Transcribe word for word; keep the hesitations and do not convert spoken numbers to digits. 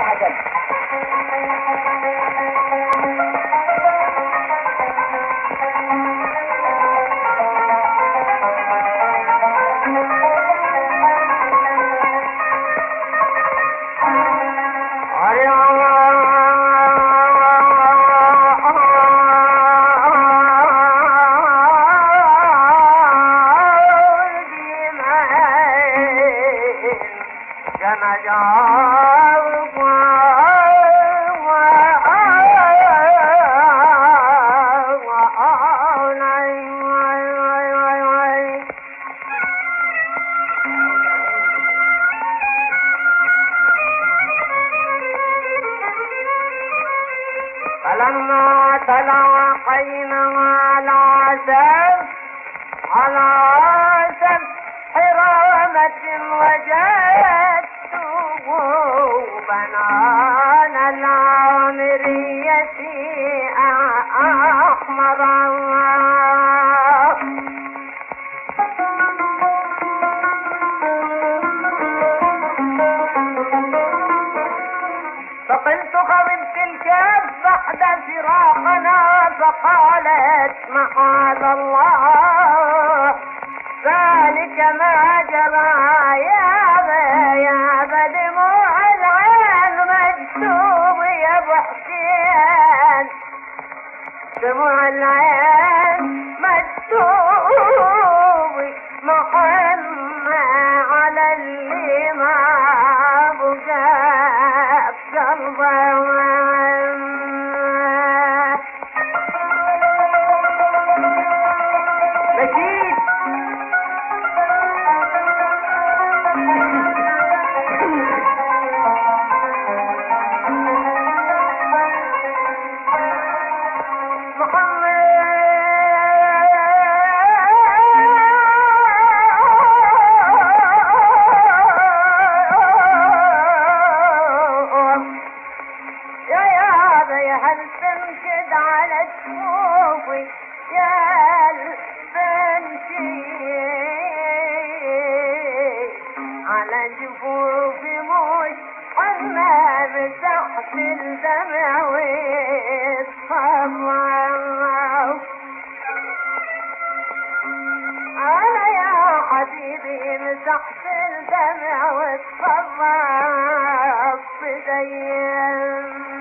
عجل. فلما تلاقينا على سب على سب حرامة وجدت بنان العامرية أحمرا فقلت خضبت الكاف بعد فراقنا فقالت معاذ الله ذلك ما جرى يا ابا يا ابا دموع العين مكتوب يا ابو حسين دموع العين مكتوب محمى على اللي ما بقى قلبه مجيد على جفوفي مش حنا بتحت الدمع ويتصرف أنا يا حبيبي مسحت الدمع ويتصرف بدين